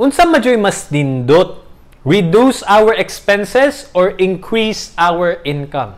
Unsa majoy mas nindot? Reduce our expenses or increase our income?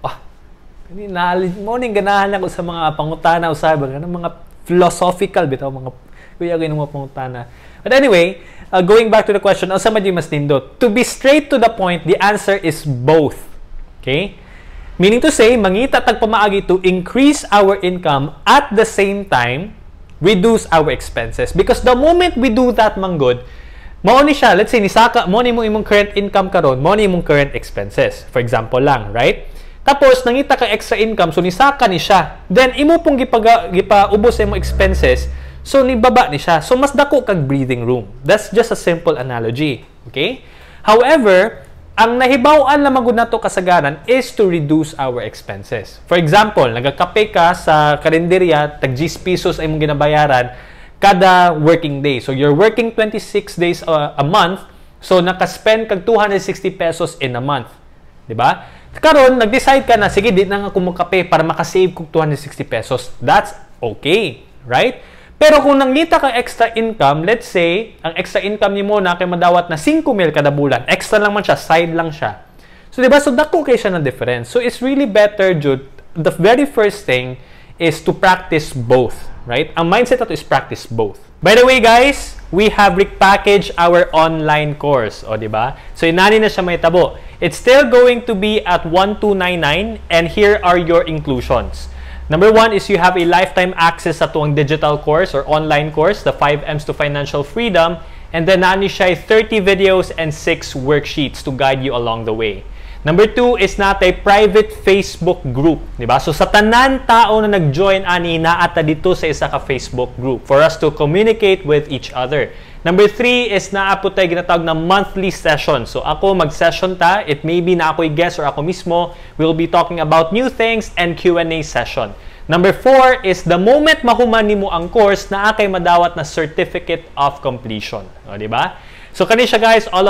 Morning ganahan ako sa mga pangutana usab ng mga philosophical bitaw mga kuya ng mga pangutana. But anyway, going back to the question, unsa majoy mas nindot? To be straight to the point, the answer is both. Okay? Meaning to say, mangita tag pamaagi to increase our income at the same time reduce our expenses. Because the moment we do that, manggod, mao ni siya, let's say, nisaka, mo ni mong imong current income karon, mo ni imong current expenses. For example lang, right? Tapos, nangita ka extra income, so nisaka ni siya. Then, imo pong gipaubos sa imong expenses, so nibaba ni siya. So, mas dako kag breathing room. That's just a simple analogy. Okay? However, ang nahibaw-an lamang gud nato kasagaran is to reduce our expenses. For example, nagakape ka sa karinderya, tag 10 pesos ay mong ginabayaran kada working day. So you're working 26 days a month, so naka-spend kag 260 pesos in a month. 'Di ba? Karon nag-decide ka na, sige, di na nga ako magkape para makasave kog 260 pesos. That's okay, right? Pero kung nangita ka extra income, let's say, ang extra income ni mo na kay madawat na 5,000 kada bulan. Extra lang man siya, side lang siya. So, diba? So, dako kay siya na difference. So, it's really better, Jude, the very first thing is to practice both, right? Ang mindset nato is practice both. By the way, guys, we have repackaged our online course. O, diba? So, inani na siya may tabo. It's still going to be at 1,299 and here are your inclusions. Number 1 is you have a lifetime access sa tuwang digital course or online course, the 5 M's to Financial Freedom. And then nani siya 30 videos and 6 worksheets to guide you along the way. Number 2 is natay private Facebook group. Diba? So sa tanan tao na nag-join ani naata dito sa isa ka Facebook group for us to communicate with each other. Number 3 is naapot tayo ginatawag na monthly session. So ako mag-session ta, it may be na ako'y guest or ako mismo, we'll be talking about new things and Q&A session. Number 4 is the moment mahuman nimo ang course, na akay madawat na certificate of completion. O, diba? So kani siya guys, all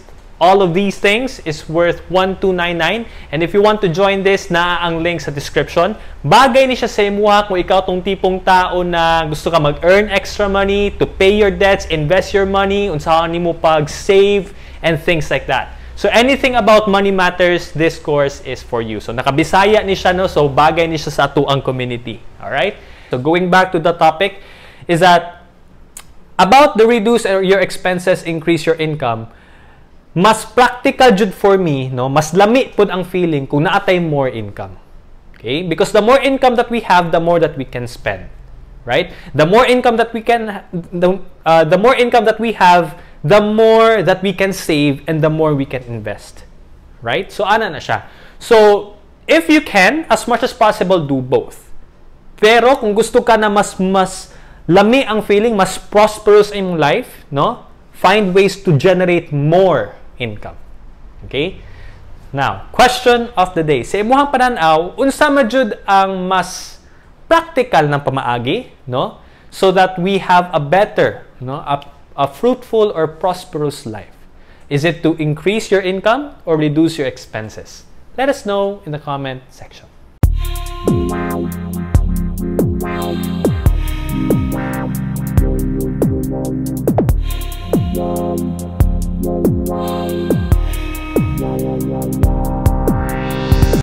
of these things is worth 1,299. And if you want to join this, naa ang link sa description. Bagay ni siya sa imuha kung ikaw tong tipong tao na gusto ka mag-earn extra money, to pay your debts, invest your money, unsahan nimo pag-save, and things like that. So anything about money matters, this course is for you. So nakabisaya ni siya, no? So bagay ni siya sa atuang community. Alright? So going back to the topic, is that about the reduce your expenses, increase your income, mas practical jud for me, no? Mas lami pud ang feeling kung naatay more income. Okay? Because the more income that we have, the more that we can spend. Right? The more income that we can the more income that we have, the more that we can save and the more we can invest. Right? So ana na siya. So if you can, as much as possible, do both. Pero kung gusto ka na mas lami ang feeling, mas prosperous in life, no? Find ways to generate more income. Okay? Now, question of the day. Sa imuhang pananaw, unsa majud ang mas practical ng pamaagi, no? So that we have a better, no, a fruitful or prosperous life. Is it to increase your income or reduce your expenses? Let us know in the comment section.